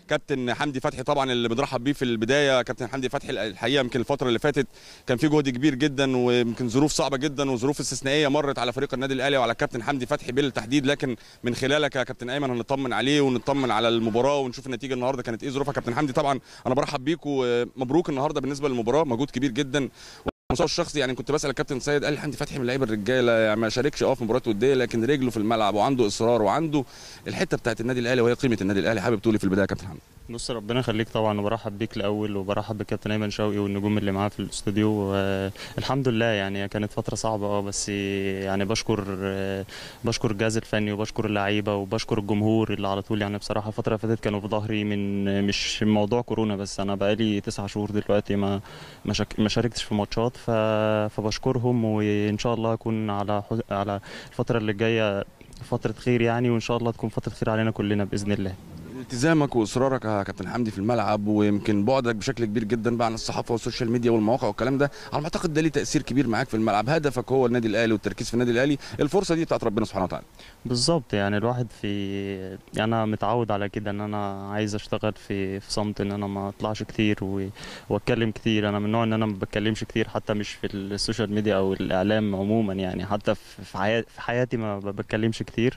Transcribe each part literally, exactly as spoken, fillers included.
كابتن حمدي فتحي طبعا اللي بنرحب بيه في البدايه. كابتن حمدي فتحي الحقيقه يمكن الفتره اللي فاتت كان في جهد كبير جدا، ويمكن ظروف صعبه جدا وظروف استثنائيه مرت على فريق النادي الاهلي وعلى كابتن حمدي فتحي بالتحديد، لكن من خلالك يا كابتن ايمن هنطمن عليه ونطمن على المباراه ونشوف النتيجه النهارده كانت ايه ظروفها. كابتن حمدي طبعا انا برحب بيك ومبروك النهارده بالنسبه للمباراه، مجهود كبير جدا. المستوى الشخصي يعني كنت بسال الكابتن سيد قال لي حمدي فتحي من لعيبه الرجاله، يعني ما شاركش اه في مباريات وديه لكن رجله في الملعب وعنده اصرار وعنده الحته بتاعت النادي الاهلي وهي قيمه النادي الاهلي. حابب تقولي في البدايه يا كابتن حمدي؟ بص ربنا يخليك طبعا، وبرحب بيك الاول وبرحب بالكابتن ايمن شوقي والنجوم اللي معاه في الاستوديو. آه الحمد لله يعني كانت فتره صعبه اه بس يعني بشكر آه بشكر الجهاز الفني وبشكر اللعيبه وبشكر الجمهور اللي على طول. يعني بصراحه الفتره اللي فاتت كانوا في ظهري، من مش موضوع كورونا بس، انا بقالي تسعة شهور دلوقتي ما ما شاركتش في ماتشات، فبشكرهم وان شاء الله اكون على على الفتره اللي جايه فتره خير يعني، وان شاء الله تكون فتره خير علينا كلنا باذن الله. التزامك واصرارك يا كابتن حمدي في الملعب ويمكن بعدك بشكل كبير جدا بقى عن الصحافه والسوشيال ميديا والمواقع والكلام ده، على ما اعتقد ده ليه تاثير كبير معاك في الملعب. هدفك هو النادي الاهلي والتركيز في النادي الاهلي، الفرصه دي بتاعت ربنا سبحانه وتعالى. بالظبط، يعني الواحد في انا متعود على كده ان انا عايز اشتغل في في صمت، ان انا ما اطلعش كتير واتكلم كتير. انا من النوع ان انا ما بتكلمش كتير حتى مش في السوشيال ميديا او الاعلام عموما، يعني حتى في حياتي في حياتي ما بتكلمش كتير.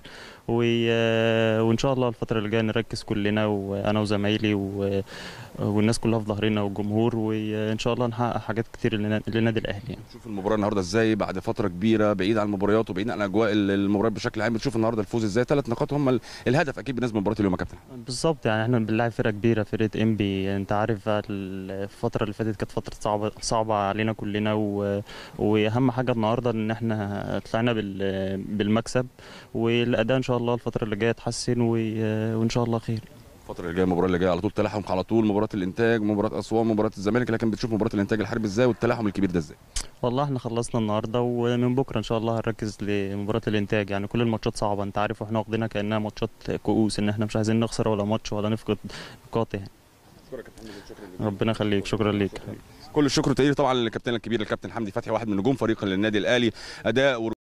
وان شاء الله الفتره اللي جايه نركز كلنا وانا وزمايلي والناس كلها في ظهرنا والجمهور، وان شاء الله نحقق حاجات كتير للنادي الاهلي. يعني شوف المباراه النهارده ازاي بعد فتره كبيره بعيد عن المباريات وبعيد عن اجواء المباريات بشكل عام، بتشوف النهارده الفوز ازاي؟ ثلاث نقاط هم الهدف اكيد بالنسبه لمباراه اليوم يا كابتن. بالظبط، يعني احنا بنلاعب فرقه كبيره، فرقه انبي. انت عارف الفتره اللي فاتت كانت فتره صعبه صعبه علينا كلنا، واهم حاجه النهارده ان احنا طلعنا بالمكسب، والاداء ان شاء الله الفتره اللي جايه يتحسن وان شاء الله خير. الفترة اللي جايه المباراة اللي جايه على طول تلاحم على طول، مباراة الانتاج، مباراة اسوان، مباراة الزمالك، لكن بتشوف مباراة الانتاج الحربي ازاي والتلاحم الكبير ده ازاي؟ والله احنا خلصنا النهارده ومن بكره ان شاء الله هنركز لمباراة الانتاج. يعني كل الماتشات صعبة انت عارف، واحنا واخدينها كانها ماتشات كؤوس، ان احنا مش عايزين نخسر ولا ماتش ولا نفقد نقاط يعني. ربنا يخليك، شكرا ليك. كل الشكر والتقدير طبعا للكابتن الكبير الكابتن حمدي فتحي، واحد من نجوم فريق النادي الاهلي. اداء